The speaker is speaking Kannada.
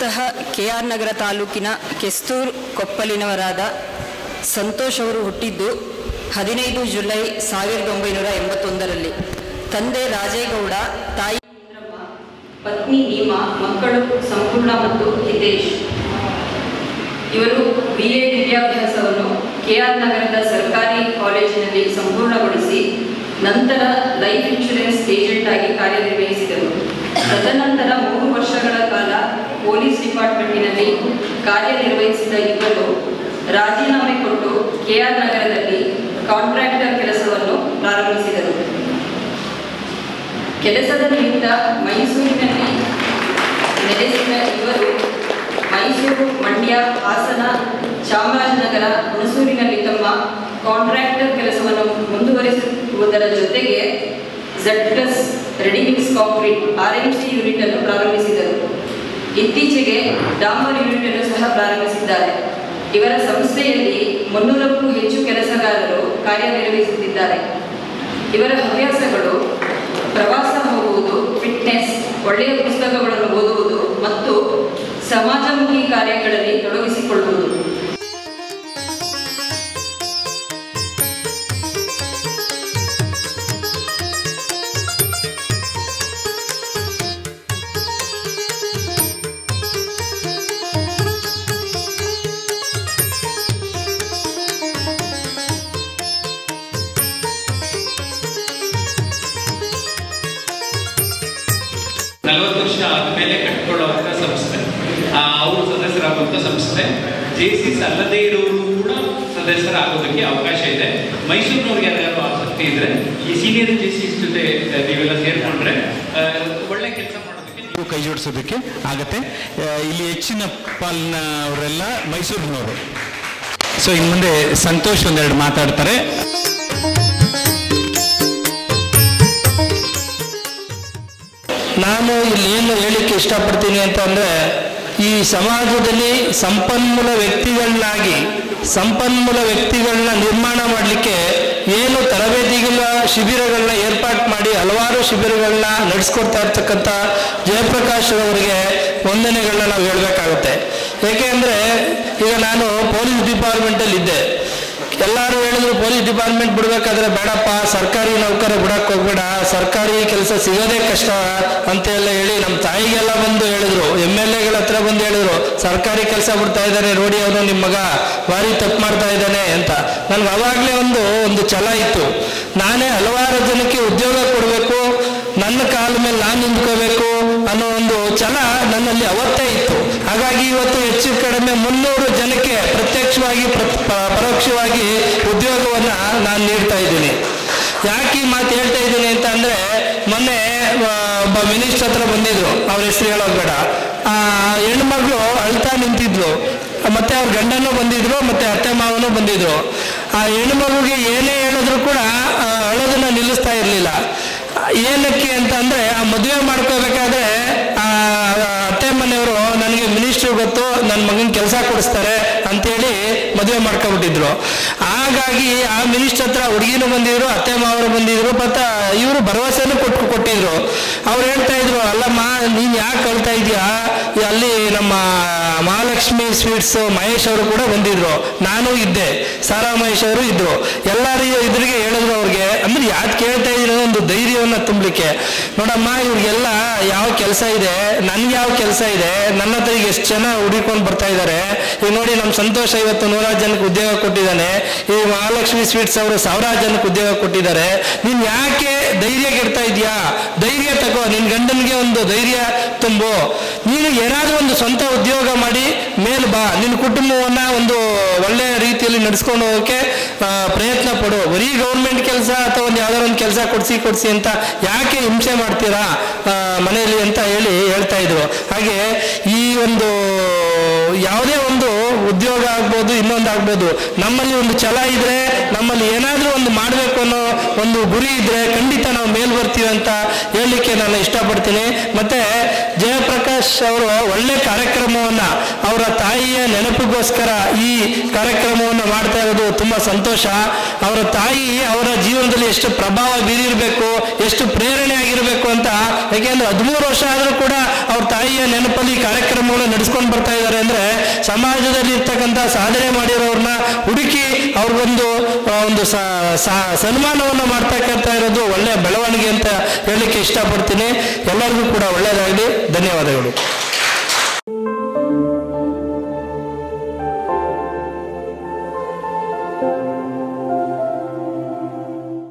ಮೂಲತಃ KR ನಗರ ತಾಲೂಕಿನ ಕೆಸ್ತೂರು ಕೊಪ್ಪಲಿನವರಾದ ಸಂತೋಷ್ ಅವರು ಹುಟ್ಟಿದ್ದು 15 ಜುಲೈ 1981ರಲ್ಲಿ. ತಂದೆ ರಾಜೇಗೌಡ, ತಾಯಿ ಇಂದ್ರಮ್ಮ, ಪತ್ನಿ ನೀಮಾ, ಮಕ್ಕಳು ಸಂಪೂರ್ಣ ಮತ್ತು ಹಿತೇಶ್. ಇವರು BA ವಿದ್ಯಾಭ್ಯಾಸವನ್ನು KR ನಗರದ ಸರ್ಕಾರಿ ಕಾಲೇಜಿನಲ್ಲಿ ಸಂಪೂರ್ಣಗೊಳಿಸಿ ನಂತರ ಲೈಫ್ ಇನ್ಶೂರೆನ್ಸ್ ಏಜೆಂಟ್ ಆಗಿ ಕಾರ್ಯನಿರ್ವಹಿಸಿದರು. ತದನಂತರ 3 ವರ್ಷಗಳ ಕಾಲ ಪೊಲೀಸ್ ಡಿಪಾರ್ಟ್ಮೆಂಟಿನಲ್ಲಿ ಕಾರ್ಯನಿರ್ವಹಿಸಿದ ಇವರು ರಾಜೀನಾಮೆ ಕೊಟ್ಟು KR ನಗರದಲ್ಲಿ ಕಾಂಟ್ರಾಕ್ಟರ್ ಕೆಲಸವನ್ನು ಪ್ರಾರಂಭಿಸಿದರು. ಕೆಲಸದ ನಿಮಿತ್ತ ಮೈಸೂರಿನಲ್ಲಿ ನೆಲೆಸಿದ ಇವರು ಮೈಸೂರು, ಮಂಡ್ಯ, ಹಾಸನ, ಚಾಮರಾಜನಗರ, ಹುಣಸೂರಿನಲ್ಲಿ ತಮ್ಮ ಕಾಂಟ್ರಾಕ್ಟರ್ ಕೆಲಸವನ್ನು ಮುಂದುವರಿಸುವುದರ ಜೊತೆಗೆ Z+ readymix concrete RMC unit ಅನ್ನು ಪ್ರಾರಂಭಿಸಿದರು. ಇತ್ತೀಚೆಗೆ ಡಾಂಬರ್ ಯೂನಿಟ್ ಅನ್ನು ಸಹ ಪ್ರಾರಂಭಿಸಿದ್ದಾರೆ. ಇವರ ಸಂಸ್ಥೆಯಲ್ಲಿ 300ಕ್ಕೂ ಹೆಚ್ಚು ಕೆಲಸಗಾರರು ಕಾರ್ಯನಿರ್ವಹಿಸುತ್ತಿದ್ದಾರೆ. ಇವರ ಹವ್ಯಾಸಗಳು ಪ್ರವಾಸ ಹೋಗುವುದು, ಫಿಟ್ನೆಸ್, ಒಳ್ಳೆಯ ಪುಸ್ತಕಗಳನ್ನು ಓದುವುದು ಮತ್ತು ಸಮಾಜಮುಖಿ ಕಾರ್ಯಗಳಲ್ಲಿ ತೊಡಗಿಸಿಕೊಳ್ಳುವುದು. ಆದಮೇಲೆ ಕಟ್ಕೊಳ್ಳುವಂಥ ಸಂಸ್ಥೆ, ಅವರು ಸದಸ್ಯರಾಗುವಂಥ ಸಂಸ್ಥೆ. Jaycees ಅಲ್ಲದೇ ಇರೋರು ಕೂಡ ಸದಸ್ಯರಾಗೋದಕ್ಕೆ ಅವಕಾಶ ಇದೆ. ಮೈಸೂರಿನವ್ರಿಗೆ ಯಾರು ಆಸಕ್ತಿ ಇದ್ರೆ ಈ ಸೀನಿಯರ್ Jaycees ಜೊತೆ ನೀವೆಲ್ಲ ಸೇರ್ಕೊಂಡ್ರೆ ಒಳ್ಳೆ ಕೆಲಸ ಮಾಡೋದಕ್ಕೆ ನೀವು ಕೈ ಜೋಡಿಸೋದಕ್ಕೆ ಆಗತ್ತೆ. ಇಲ್ಲಿ ಹೆಚ್ಚಿನ ಪಾಲಿನವರೆಲ್ಲ ಮೈಸೂರಿನವರು. ಸೊ ಇನ್ನು ಮುಂದೆ ಸಂತೋಷ್ ಒಂದೆರಡು ಮಾತಾಡ್ತಾರೆ. ನಾನು ಇಲ್ಲಿ ಏನು ಹೇಳಲಿಕ್ಕೆ ಇಷ್ಟಪಡ್ತೀನಿ ಅಂತಂದರೆ, ಈ ಸಮಾಜದಲ್ಲಿ ಸಂಪನ್ಮೂಲ ವ್ಯಕ್ತಿಗಳನ್ನ ನಿರ್ಮಾಣ ಮಾಡಲಿಕ್ಕೆ ಏನು ತರಬೇತಿಗಳ ಶಿಬಿರಗಳನ್ನ ಏರ್ಪಾಡು ಮಾಡಿ ಹಲವಾರು ಶಿಬಿರಗಳನ್ನ ನಡೆಸ್ಕೊಡ್ತಾ ಇರ್ತಕ್ಕಂಥ ಜಯಪ್ರಕಾಶ್ ಅವರಿಗೆ ವಂದನೆಗಳನ್ನ ನಾವು ಹೇಳಬೇಕಾಗುತ್ತೆ. ಏಕೆ ಅಂದರೆ ಈಗ ನಾನು ಪೊಲೀಸ್ ಡಿಪಾರ್ಟ್ಮೆಂಟಲ್ಲಿ ಇದ್ದೆ. ಎಲ್ಲರೂ ಹೇಳಿದ್ರು ಪೊಲೀಸ್ ಡಿಪಾರ್ಟ್ಮೆಂಟ್ ಬಿಡಬೇಕಾದ್ರೆ ಬೇಡಪ್ಪ, ಸರ್ಕಾರಿ ನೌಕರ ಬಿಡಕ್ಕೆ ಹೋಗ್ಬೇಡ, ಸರ್ಕಾರಿ ಕೆಲಸ ಸಿಗೋದೇ ಕಷ್ಟ ಅಂತೆಲ್ಲ ಹೇಳಿ ನಮ್ಮ ತಾಯಿಗೆಲ್ಲ ಬಂದು ಹೇಳಿದ್ರು, MLAಗಳ ಹತ್ರ ಬಂದು ಹೇಳಿದ್ರು, ಸರ್ಕಾರಿ ಕೆಲಸ ಬಿಡ್ತಾ ಇದ್ದಾನೆ ನೋಡಿ, ಅವನು ನಿಮ್ಮ ಮಗ ಭಾರಿ ತಪ್ಪು ಮಾಡ್ತಾ ಇದ್ದಾನೆ ಅಂತ. ನನಗೆ ಅವಾಗಲೇ ಒಂದು ಛಲ ಇತ್ತು. ನಾನೇ ಹಲವಾರು ಜನಕ್ಕೆ ಉದ್ಯೋಗ ಕೊಡಬೇಕು, ನನ್ನ ಕಾಲ ಮೇಲೆ ನಾನು ನಿಂತ್ಕೋಬೇಕು ಅನ್ನೋ ಒಂದು ಛಲ ನನ್ನಲ್ಲಿ ಅವತ್ತೇ ಇತ್ತು. ಹಾಗಾಗಿ ಇವತ್ತು ಹೆಚ್ಚು ಕಡಿಮೆ 300 ಜನಕ್ಕೆ ಪ್ರತ್ಯಕ್ಷವಾಗಿ ಪರೋಕ್ಷವಾಗಿ ಉದ್ಯೋಗವನ್ನು ನಾನು ನೀಡ್ತಾ ಇದ್ದೀನಿ. ಯಾಕೆ ಈ ಮಾತು ಹೇಳ್ತಾ ಇದ್ದೀನಿ ಅಂತ ಅಂದರೆ, ಮೊನ್ನೆ ಒಬ್ಬ ಮಿನಿಸ್ಟರ್ ಹತ್ರ ಬಂದಿದ್ರು, ಅವ್ರ ಹೆಸರು ಹೇಳೋದು ಬೇಡ. ಹೆಣ್ಮಗಳು ಅಳ್ತಾ ನಿಂತಿದ್ಲು, ಮತ್ತೆ ಅವ್ರ ಗಂಡನೂ ಬಂದಿದ್ರು, ಮತ್ತೆ ಅತ್ತೆ ಮಾವನೂ ಬಂದಿದ್ರು. ಆ ಹೆಣ್ಮಗುಗೆ ಏನೇ ಹೇಳಿದ್ರು ಕೂಡ ಅಳೋದನ್ನ ನಿಲ್ಲಿಸ್ತಾ ಇರಲಿಲ್ಲ. ಏನಕ್ಕೆ ಅಂತ ಅಂದರೆ, ಆ ಮದುವೆ ಮಾಡ್ಕೋಬೇಕಾದ್ರೆ ಅತ್ತೆ ಮನೆಯವರು ನನಗೆ ಮಿನಿಸ್ಟ್ರು ಗೊತ್ತು, ನನ್ನ ಮಗನ ಕೆಲಸ ಕೊಡಿಸ್ತಾರೆ ಅಂತೇಳಿ ಮದುವೆ ಮಾಡ್ಕೊಬಿಟ್ಟಿದ್ರು. ಹಾಗಾಗಿ ಆ ಮಿನಿಸ್ಟರ್ ಹತ್ರ ಹುಡುಗಿನೂ ಬಂದಿದ್ರು, ಅತ್ತೆ ಮಾವರು ಬಂದಿದ್ರು, ಮತ್ತು ಇವರು ಭರವಸೆನೂ ಕೊಟ್ಟಿದ್ರು. ಅವ್ರು ಹೇಳ್ತಾ ಇದ್ರು, ಅಲ್ಲಮ್ಮ ನೀನು ಯಾಕೆ ಹೇಳ್ತಾ ಇದೆಯಾ, ಅಲ್ಲಿ ನಮ್ಮ ಮಹಾಲಕ್ಷ್ಮಿ ಸ್ವೀಟ್ಸ್ ಮಹೇಶ್ ಅವರು ಕೂಡ ಬಂದಿದ್ರು, ನಾನು ಇದ್ದೆ, ಸಾರಾ ಮಹೇಶ್ ಅವರು ಇದ್ರು. ಎಲ್ಲರೂ ಇದ್ರಿಗೆ ಹೇಳಿದ್ರು ಅವ್ರಿಗೆ, ಅಂದ್ರೆ ಯಾಕೆ ಕೇಳ್ತಾ ಇದ್ದೀರ ಒಂದು ಧೈರ್ಯವನ್ನು ತುಂಬಲಿಕ್ಕೆ. ನೋಡಮ್ಮ, ಇವ್ರಿಗೆಲ್ಲ ಯಾವ ಕೆಲಸ ಇದೆ, ನನ್ಗೆ ಯಾವ ಕೆಲಸ ಇದೆ, ನನ್ನ ಹತ್ರ ಈಗ ಎಷ್ಟು ಜನ ಹುಡುಕೊಂಡು ಬರ್ತಾ ಇದ್ದಾರೆ. ಈಗ ನೋಡಿ, ನಮ್ಮ ಸಂತೋಷ ಇವತ್ತು 100 ಜನಕ್ಕೆ ಉದ್ಯೋಗ ಕೊಟ್ಟಿದ್ದಾನೆ, ಈ ಮಹಾಲಕ್ಷ್ಮಿ ಸ್ವೀಟ್ಸ್ ಅವರು 1000 ಜನಕ್ಕೆ ಉದ್ಯೋಗ ಕೊಟ್ಟಿದ್ದಾರೆ. ನೀನು ಯಾಕೆ ಧೈರ್ಯ ಕೆಡ್ತಾ ಇದೆಯಾ? ಧೈರ್ಯ ತಗೋ, ನಿನ್ನ ಗಂಡನಿಗೆ ಒಂದು ಧೈರ್ಯ ತುಂಬು. ನೀನು ಏನಾದರೂ ಒಂದು ಸ್ವಂತ ಉದ್ಯೋಗ ಮಾಡಿ ಮೇಲೆ ಬಾ, ನಿನ್ನ ಕುಟುಂಬವನ್ನು ಒಂದು ಒಳ್ಳೆಯ ರೀತಿಯಲ್ಲಿ ನಡೆಸ್ಕೊಂಡು ಹೋಗೋಕ್ಕೆ ಪ್ರಯತ್ನ ಪಡು. ಬರೀ ಗೌರ್ಮೆಂಟ್ ಕೆಲಸ ಅಥವಾ ಒಂದು ಯಾವ್ದಾದ್ರು ಒಂದು ಕೆಲಸ ಕೊಡಿಸಿ ಅಂತ ಯಾಕೆ ಹಿಂಸೆ ಮಾಡ್ತೀರಾ ಮನೆಯಲ್ಲಿ ಅಂತ ಹೇಳ್ತಾ ಇದ್ರು. ಹಾಗೆ ಈ ಒಂದು ಯಾವುದೇ ಒಂದು ಉದ್ಯೋಗ ಆಗ್ಬೋದು, ಇನ್ನೊಂದು ಆಗ್ಬೋದು, ನಮ್ಮಲ್ಲಿ ಒಂದು ಛಲ ಇದ್ರೆ, ನಮ್ಮಲ್ಲಿ ಏನಾದರೂ ಒಂದು ಮಾಡಬೇಕು ಅನ್ನೋ ಒಂದು ಗುರಿ ಇದ್ರೆ ಖಂಡಿತ ನಾವು ಮೇಲ್ ಬರ್ತೀವಿ ಅಂತ ಹೇಳಲಿಕ್ಕೆ ನಾನು ಇಷ್ಟಪಡ್ತೀನಿ. ಮತ್ತೆ ಜಯಪ್ರಕಾಶ್ ಅವರು ಒಳ್ಳೆ ಕಾರ್ಯಕ್ರಮವನ್ನ ಅವರ ತಾಯಿಯ ನೆನಪಿಗೋಸ್ಕರ ಈ ಕಾರ್ಯಕ್ರಮವನ್ನು ಮಾಡ್ತಾ ಇರೋದು ತುಂಬಾ ಸಂತೋಷ. ಅವರ ತಾಯಿ ಅವರ ಜೀವನದಲ್ಲಿ ಎಷ್ಟು ಪ್ರಭಾವ ಬೀರಿರಬೇಕು, ಎಷ್ಟು ಪ್ರೇರಣೆ ಆಗಿರಬೇಕು ಅಂತ. ಯಾಕೆಂದ್ರೆ 13 ವರ್ಷ ಆದರೂ ಕೂಡ ಅವ್ರ ತಾಯಿಯ ನೆನಪಲ್ಲಿ ಕಾರ್ಯಕ್ರಮಗಳನ್ನು ನಡೆಸ್ಕೊಂಡು ಬರ್ತಾ ಇದ್ದಾರೆ ಅಂದ್ರೆ ಸಮಾಜದಲ್ಲಿ ಇರ್ತಕ್ಕಂಥ ಸಾಧನೆ ಮಾಡಿರೋರನ್ನ ಹುಡುಕಿ ಅವ್ರಿಗೊಂದು ಸನ್ಮಾನವನ್ನು ಮಾಡ್ತಕ್ಕಂಥ ಇರೋದು ಒಳ್ಳೆಯ ಬೆಳವಣಿಗೆ ಅಂತ ಹೇಳಲಿಕ್ಕೆ ಇಷ್ಟಪಡ್ತೀನಿ. ಎಲ್ಲರಿಗೂ ಕೂಡ ಒಳ್ಳೆಯದಾಗಲಿ. ಧನ್ಯವಾದಗಳು.